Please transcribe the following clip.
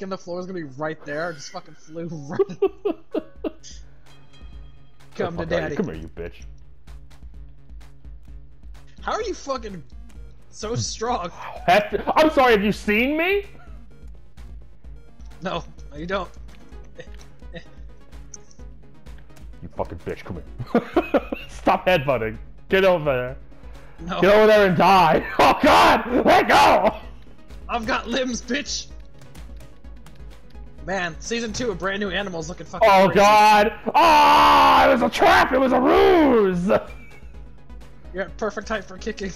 and the floor was gonna be right there. I just fucking flew right. Come to daddy. Come here, you bitch. How are you fucking so strong? I'm sorry, have you seen me? No, you don't. You fucking bitch, come here. Stop headbutting. Get over there. No. Get over there and die. Oh god! Let go! I've got limbs, bitch! Man, season 2 of Brand New Animals looking fucking crazy. God! Ah! It was a trap! It was a ruse! You're at perfect height for kicking.